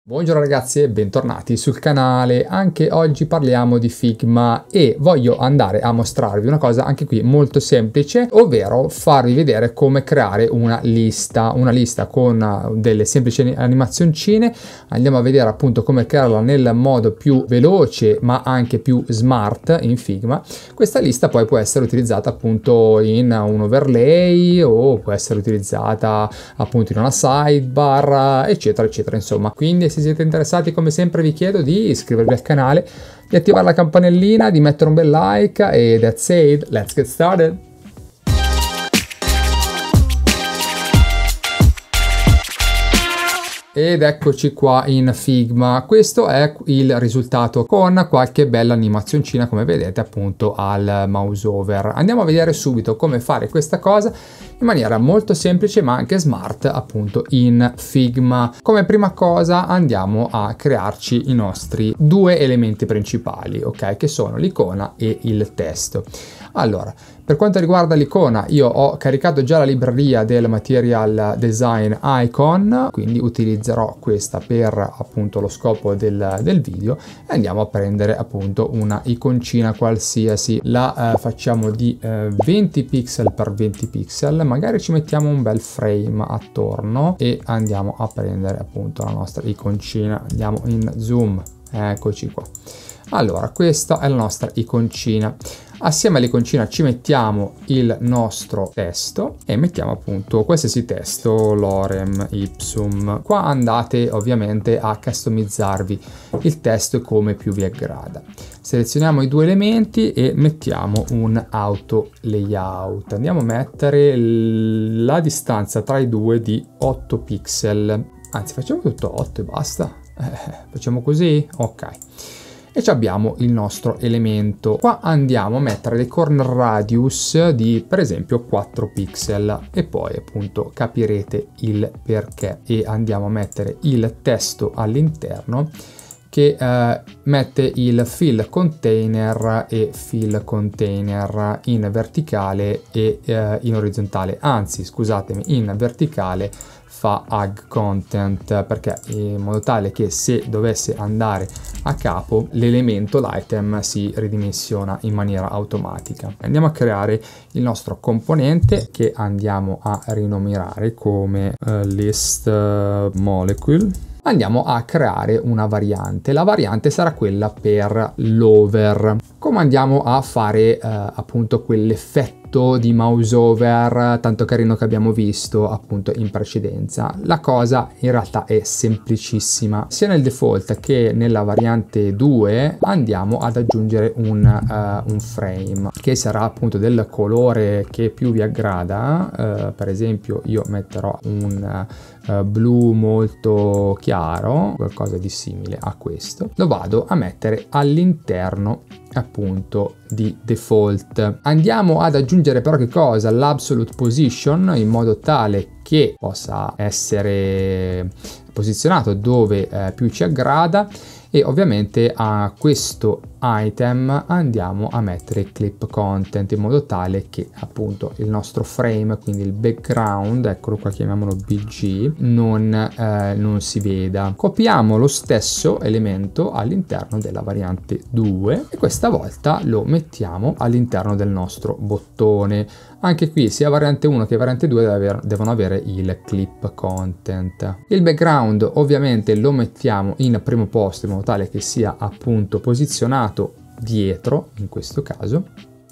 Buongiorno ragazzi e bentornati sul canale. Anche oggi parliamo di Figma e voglio andare a mostrarvi una cosa anche qui molto semplice, ovvero farvi vedere come creare una lista con delle semplici animazioncine. Andiamo a vedere appunto come crearla nel modo più veloce ma anche più smart in Figma. Questa lista poi può essere utilizzata appunto in un overlay o può essere utilizzata appunto in una sidebar, eccetera eccetera, insomma. Quindi se siete interessati, come sempre vi chiedo di iscrivervi al canale, di attivare la campanellina, di mettere un bel like e that's it, let's get started! Ed eccoci qua in Figma. Questo è il risultato con qualche bella animazioncina, come vedete appunto al mouse over. Andiamo a vedere subito come fare questa cosa in maniera molto semplice ma anche smart appunto in Figma. Come prima cosa andiamo a crearci i nostri due elementi principali, ok, che sono l'icona e il testo. Allora, per quanto riguarda l'icona, io ho caricato già la libreria del Material Design Icon, quindi utilizzerò questa per appunto lo scopo del video e andiamo a prendere appunto una iconcina qualsiasi. La facciamo di 20 pixel per 20 pixel, magari ci mettiamo un bel frame attorno e andiamo a prendere appunto la nostra iconcina. Andiamo in zoom, eccoci qua. Allora, questa è la nostra iconcina. Assieme all'iconcina ci mettiamo il nostro testo e mettiamo appunto qualsiasi testo, lorem ipsum. Qua andate ovviamente a customizzarvi il testo come più vi aggrada. Selezioniamo i due elementi e mettiamo un auto layout. Andiamo a mettere la distanza tra i due di 8 pixel. Anzi, facciamo tutto 8 e basta. Facciamo così? Ok. E abbiamo il nostro elemento. Qua andiamo a mettere dei corner radius di per esempio 4 pixel e poi appunto capirete il perché. E andiamo a mettere il testo all'interno che mette il fill container e fill container in verticale e in orizzontale, anzi scusatemi, in verticale fa ag content, perché in modo tale che se dovesse andare a capo l'elemento, l'item, si ridimensiona in maniera automatica. Andiamo a creare il nostro componente che andiamo a rinominare come list molecule. Andiamo a creare una variante. La variante sarà quella per l'over. Come andiamo a fare appunto quell'effetto di mouse over tanto carino che abbiamo visto appunto in precedenza? La cosa in realtà è semplicissima. Sia nel default che nella variante 2 andiamo ad aggiungere un frame che sarà appunto del colore che più vi aggrada. Per esempio io metterò un blu molto chiaro, qualcosa di simile a questo. Lo vado a mettere all'interno appunto di default. Andiamo ad aggiungere però che cosa? L'absolute position, in modo tale che possa essere posizionato dove più ci aggrada, e ovviamente a questo item andiamo a mettere clip content in modo tale che appunto il nostro frame, quindi il background, eccolo qua, chiamiamolo BG, non si veda. Copiamo lo stesso elemento all'interno della variante 2 e questa volta lo mettiamo all'interno del nostro bottone. Anche qui sia variante 1 che variante 2 devono avere il clip content. Il background ovviamente lo mettiamo in primo posto in modo tale che sia appunto posizionato dietro in questo caso.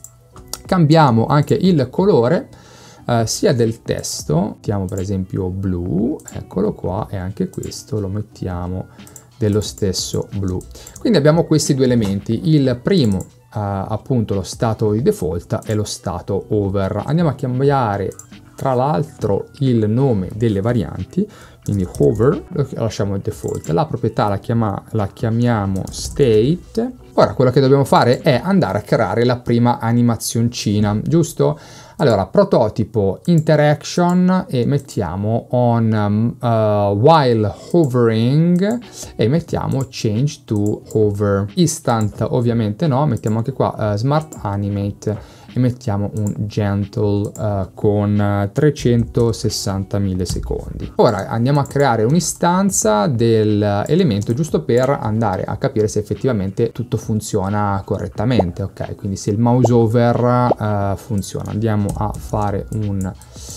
Cambiamo anche il colore sia del testo, mettiamo per esempio blu, eccolo qua, e anche questo lo mettiamo dello stesso blu. Quindi abbiamo questi due elementi. Il primo appunto lo stato di default e lo stato over. Andiamo a cambiare tra l'altro il nome delle varianti, quindi hover lo lasciamo il default, la proprietà la chiamiamo state. Ora quello che dobbiamo fare è andare a creare la prima animazioncina, giusto? Allora, prototipo interaction e mettiamo on while hovering e mettiamo change to hover. Instant ovviamente no, mettiamo anche qua smart animate e mettiamo un gentle con 360 millisecondi. Ora andiamo a creare un'istanza dell'elemento giusto per andare a capire se effettivamente tutto funziona correttamente. Ok, quindi se il mouse over funziona, andiamo a fare uno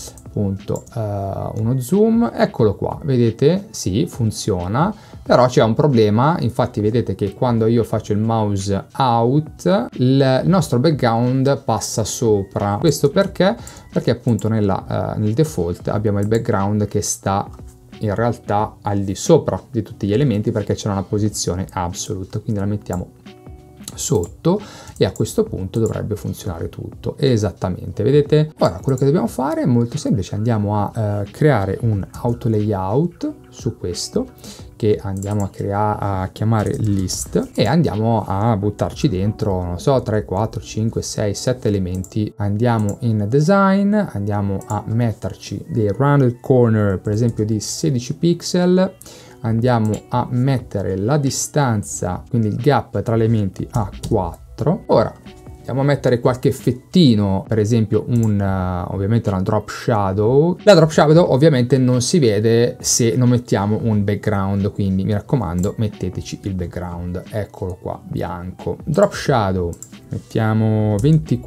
zoom, eccolo qua, vedete, sì, funziona, però c'è un problema. Infatti vedete che quando io faccio il mouse out il nostro background passa sopra. Questo perché appunto nel default abbiamo il background che sta in realtà al di sopra di tutti gli elementi, perché c'è una posizione absolute, quindi la mettiamo sotto e a questo punto dovrebbe funzionare tutto esattamente, vedete. Ora quello che dobbiamo fare è molto semplice, andiamo a creare un auto layout su questo che andiamo a chiamare list e andiamo a buttarci dentro, non so, 3, 4, 5, 6, 7 elementi. Andiamo in design, andiamo a metterci dei rounded corner, per esempio di 16 pixel, andiamo a mettere la distanza, quindi il gap tra elementi a 4. Ora andiamo a mettere qualche effettino, per esempio ovviamente una drop shadow. La drop shadow ovviamente non si vede se non mettiamo un background, quindi mi raccomando metteteci il background, eccolo qua, bianco. Drop shadow mettiamo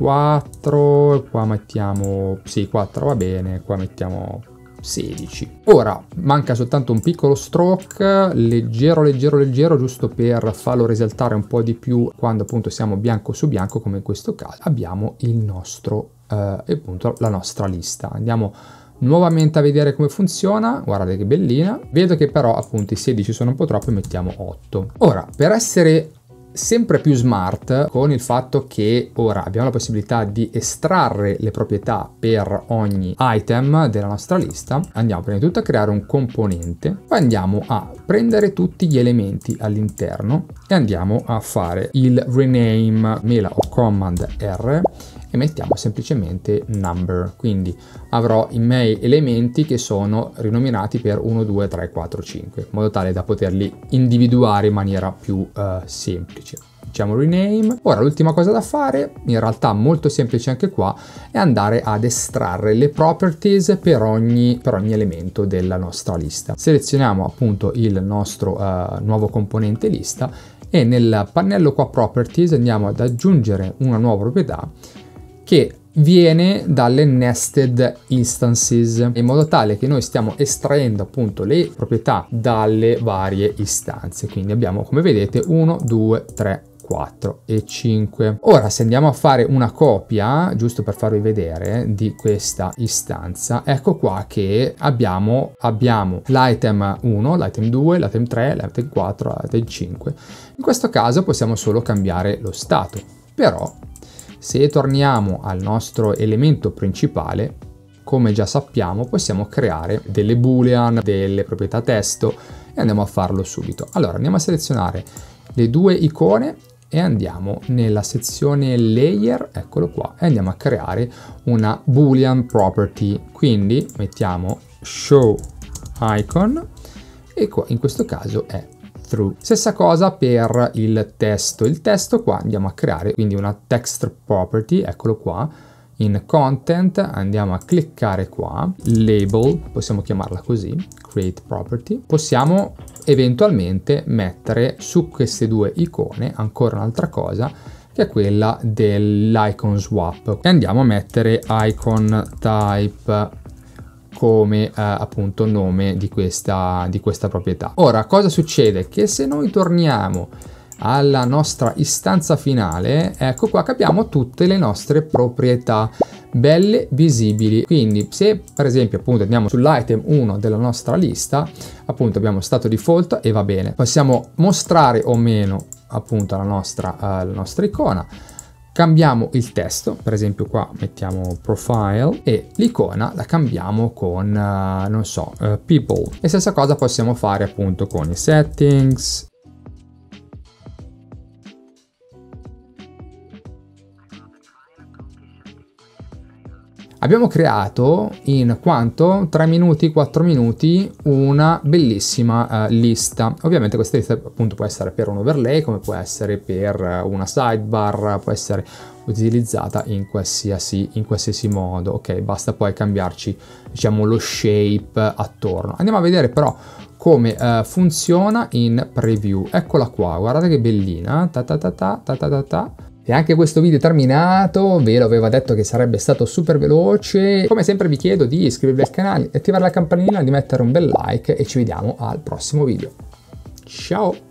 24, qua mettiamo, sì, 4 va bene, qua mettiamo 16. Ora manca soltanto un piccolo stroke leggero, giusto per farlo risaltare un po' di più quando appunto siamo bianco su bianco, come in questo caso. Abbiamo il nostro appunto la nostra lista. Andiamo nuovamente a vedere come funziona. Guardate che bellina. Vedo che però appunto i 16 sono un po' troppo e mettiamo 8. Ora, per essere sempre più smart, con il fatto che ora abbiamo la possibilità di estrarre le proprietà per ogni item della nostra lista, andiamo prima di tutto a creare un componente, poi andiamo a prendere tutti gli elementi all'interno e andiamo a fare il rename, mela o command R, e mettiamo semplicemente number, quindi avrò i miei elementi che sono rinominati per 1, 2, 3, 4, 5, in modo tale da poterli individuare in maniera più semplice. Diciamo rename. Ora l'ultima cosa da fare, in realtà molto semplice anche qua, è andare ad estrarre le properties per ogni elemento della nostra lista. Selezioniamo appunto il nostro nuovo componente lista e nel pannello qua properties andiamo ad aggiungere una nuova proprietà che viene dalle nested instances, in modo tale che noi stiamo estraendo appunto le proprietà dalle varie istanze. Quindi abbiamo, come vedete, 1, 2, 3, 4 e 5. Ora se andiamo a fare una copia, giusto per farvi vedere, di questa istanza, ecco qua che abbiamo l'item 1, l'item 2, l'item 3, l'item 4, l'item 5. In questo caso possiamo solo cambiare lo stato, però se torniamo al nostro elemento principale, come già sappiamo, possiamo creare delle boolean, delle proprietà testo, e andiamo a farlo subito. Allora andiamo a selezionare le due icone e andiamo nella sezione layer, eccolo qua, e andiamo a creare una boolean property. Quindi mettiamo show icon e qua in questo caso è true. Stessa cosa per il testo. Il testo qua andiamo a creare quindi una text property, eccolo qua. In content andiamo a cliccare qua, label, possiamo chiamarla così, create property. Possiamo eventualmente mettere su queste due icone ancora un'altra cosa, che è quella dell'icon swap, e andiamo a mettere icon type come appunto nome di questa proprietà. Ora cosa succede? Che se noi torniamo alla nostra istanza finale, ecco qua che abbiamo tutte le nostre proprietà belle visibili. Quindi se per esempio appunto andiamo sull'item 1 della nostra lista, appunto abbiamo stato default e va bene, possiamo mostrare o meno appunto la nostra icona. Cambiamo il testo, per esempio qua mettiamo profile e l'icona la cambiamo con non so, people, e stessa cosa possiamo fare appunto con i settings. Abbiamo creato in quanto 3 minuti, 4 minuti una bellissima lista. Ovviamente questa lista appunto può essere per un overlay, come può essere per una sidebar, può essere utilizzata in qualsiasi modo. Ok, basta poi cambiarci, diciamo, lo shape attorno. Andiamo a vedere però come funziona in preview. Eccola qua, guardate che bellina. Ta ta ta ta ta ta ta. E anche questo video è terminato, ve lo avevo detto che sarebbe stato super veloce. Come sempre vi chiedo di iscrivervi al canale, attivare la campanellina, di mettere un bel like e ci vediamo al prossimo video. Ciao!